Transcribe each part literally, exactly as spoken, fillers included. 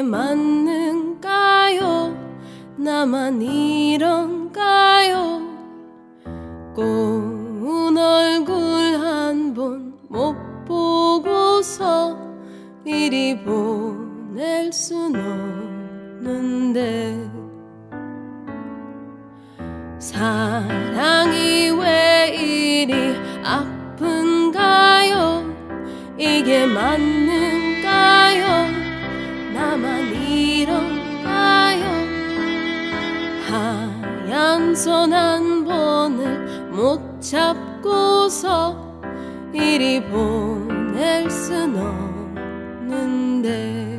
맞는가요? 나만 이런가요? 고운 얼굴 한 번 못 보고서 이리 보낼 순 없는데 사랑이 왜 이리 아픈가요? 이게 맞는가요? 나만 이런가요? 하얀 손 한 번을 못 잡고서 이리 보낼 순 없는데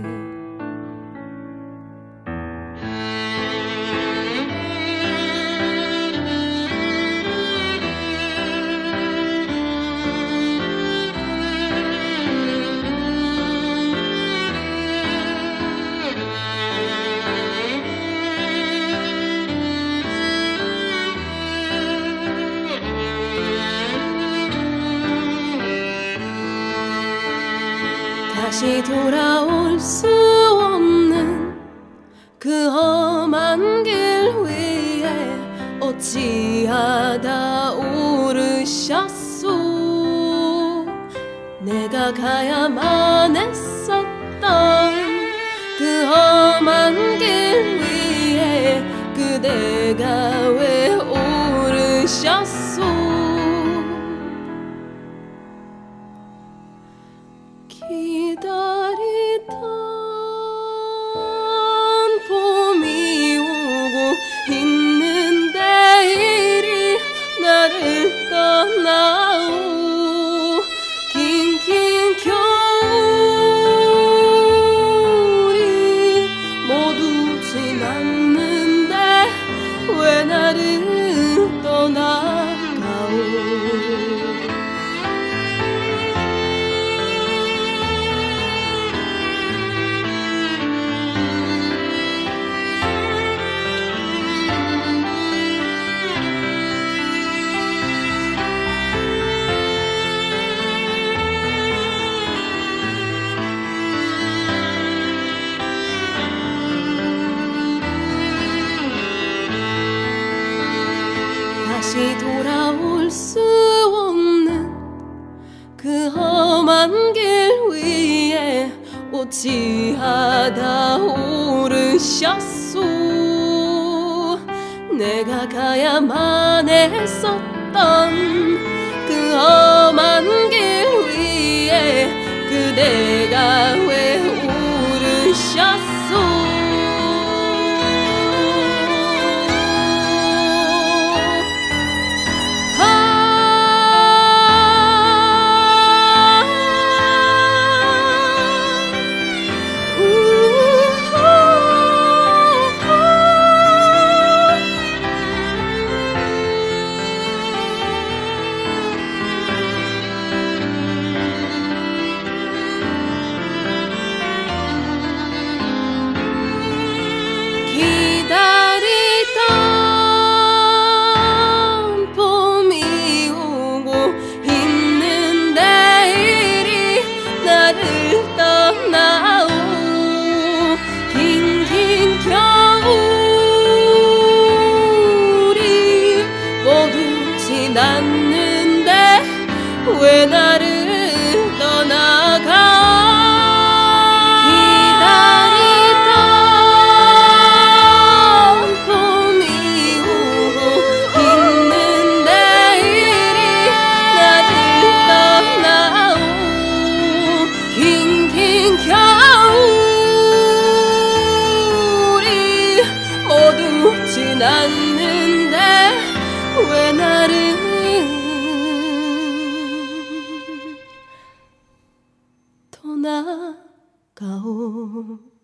다시 돌아올 수 없는 그 험한 길 위에 어찌하다 오르셨소. 내가 가야만 했었던 그 험한 길 위에 그대가 왜 오르셨소. 기다리던 봄이 오고 있는데 이리 나를 떠나오. 긴긴 겨울이 모두 지났는데 왜 나를 떠나가오. 다시 돌아올 수 없는 그 험한 길 위에 어찌하다 오르셨소. 내가 가야만 했었던 그 험한 길 위에 그대가 왜 오르셨소. 기다리던 봄이 오고 있는데 이리 나를 떠나오. 긴긴 겨울이 모두 지났는데 왜 나를 떠나가. 겨울이 모두 지났는데 왜 나를 떠나가오.